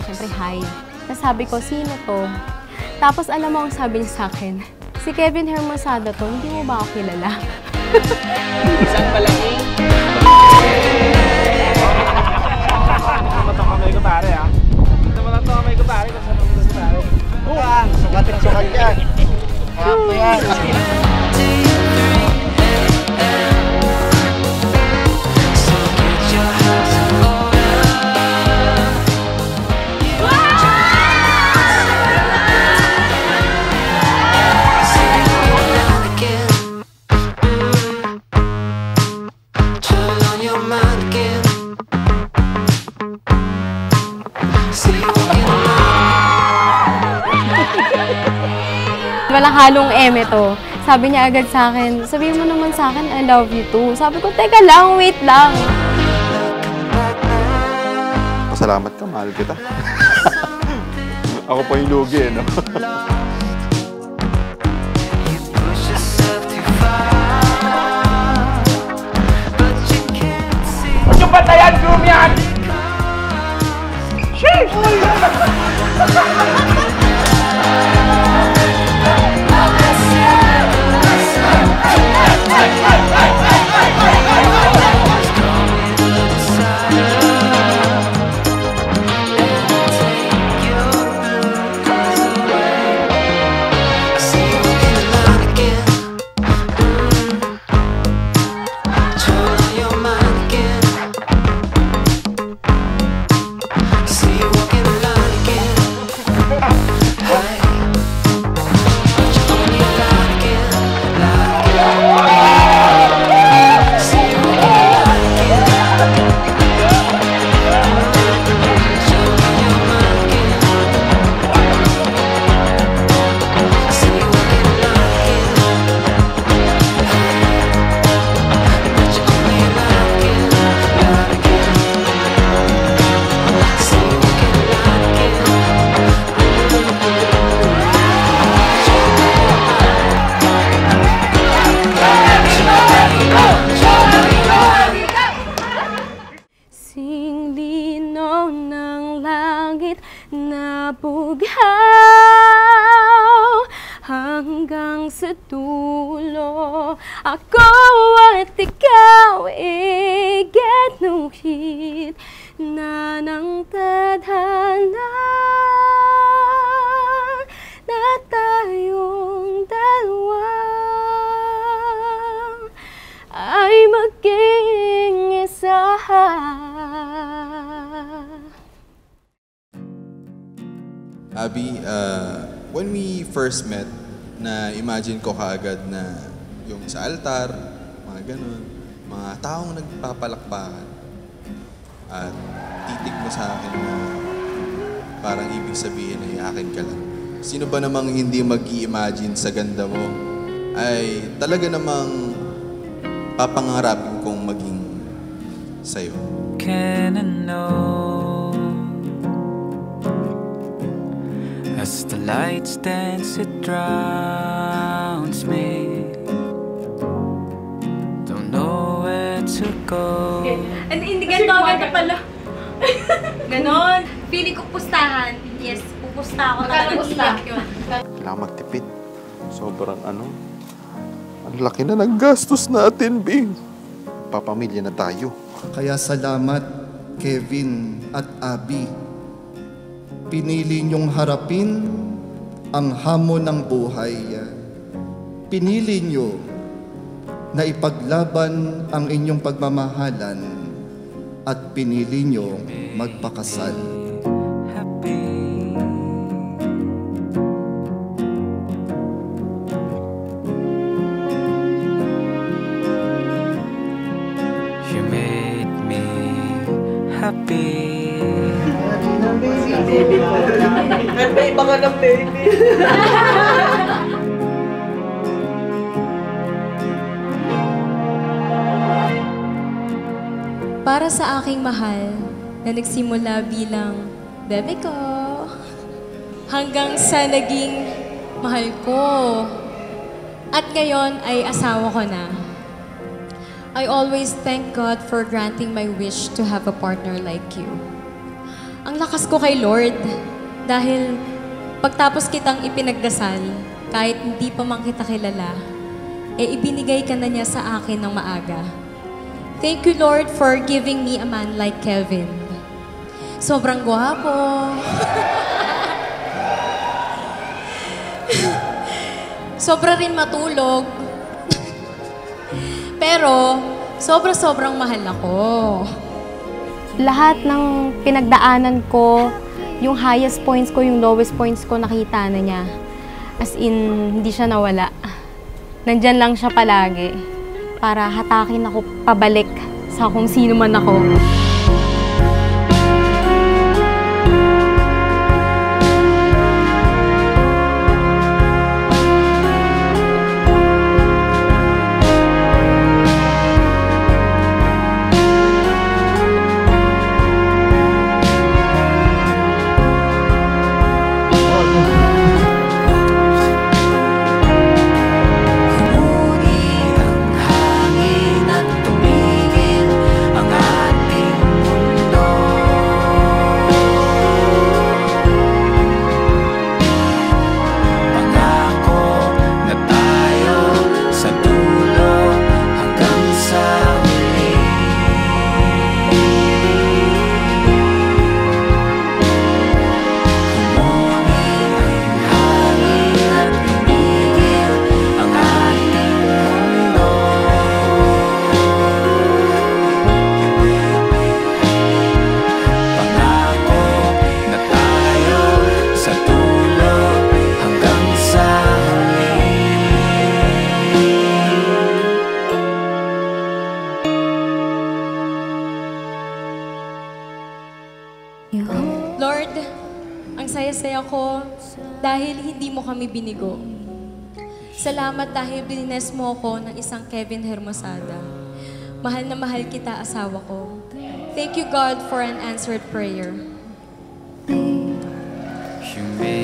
syempre hi. Tapos sabi ko, sino to? Tapos alam mo ang sabi niya sa akin, si Kevin Hermosada to, hindi mo ba ako kilala? Isang palaging. Kamay ko pare ah. Ito mo lang ito kamay ko pare. Kasama mo si pare. Sukat na sukat yan. Kapo yan. Walang halong eme to. Sabi niya agad sa akin, sabihin mo naman sa akin, I love you too. Sabi ko, teka lang, wait lang. Pasalamat ka, mahal kita. Ako pa yung lugi, no? Huwag yung batayan, groom yan! Sheesh! Hanggang sa dulo, ako at ikaw iginuhit na ng tadhana na tayong dalawa ay maging isa. Abby, when we first met, na-imagine ko kaagad na yung sa altar, mga ganun, mga taong nagpapalakpakan. At titig mo sa akin na parang ibig sabihin ay akin ka lang. Sino ba namang hindi mag-i-imagine sa ganda mo ay talaga namang papangarapin kong maging sa'yo. Can I know as the lights dance, it drowns me. Don't know where to go. And hindi ganito pala. Ganon. Feeling ko pustahan. Yes, pupusta ako. Talagang iyak yun. Kailangan magtipid. Sobrang ang laki na ng gastos natin, Bing. Papamilya na tayo. Kaya salamat, Kevin at Abby. Pinili niyong harapin ang hamon ng buhay. Pinili niyo na ipaglaban ang inyong pagmamahalan at pinili niyo magpakasal. You made me happy. May iba ka ng baby. Para sa aking mahal na nagsimula bilang bebe ko hanggang sa naging mahal ko at ngayon ay asawa ko na. I always thank God for granting my wish to have a partner like you. ang lakas ko kay Lord. Dahil pagtapos kitang ipinagdasal, kahit hindi pa man kita kilala, ibinigay ka na niya sa akin ng maaga. Thank you, Lord, for giving me a man like Kevin. Sobrang gwapo. Sobra rin matulog. Pero, sobrang mahal ako. Lahat ng pinagdaanan ko, yung highest points ko, yung lowest points ko, nakita na niya. As in, hindi siya nawala. Nandyan lang siya palagi para hatakin ako pabalik sa kung sino man ako. Lord, ang saya-saya ko dahil hindi mo kami binigo. Salamat dahil binines mo ako ng isang Kevin Hermosada. Mahal na mahal kita, asawa ko. Thank you, God, for an answered prayer. You made